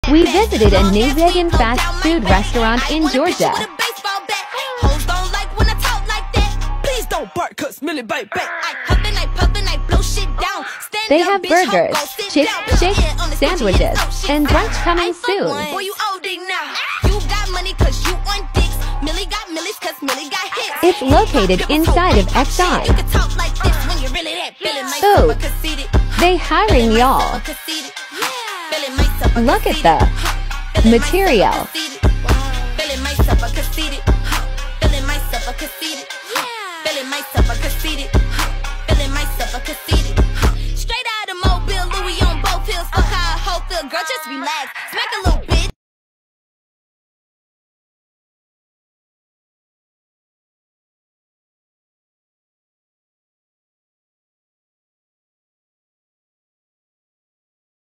We visited a new vegan fast food restaurant in Georgia. They have burgers, chips, sandwiches, and brunch coming soon. It's located inside of Xi. Ooh, they hiring y'all. Look at the material. Straight out of Mobile, Louis on both hills. Fuck how a hoe feel, girl, just relax. Smack a little bit.